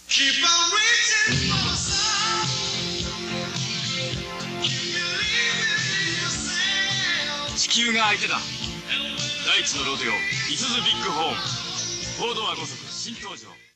Keep on reaching for the sun. Keep believing in yourself. 地球が相手だ。大地のロデオ、いすゞビッグホーン。4ドア5速新登場。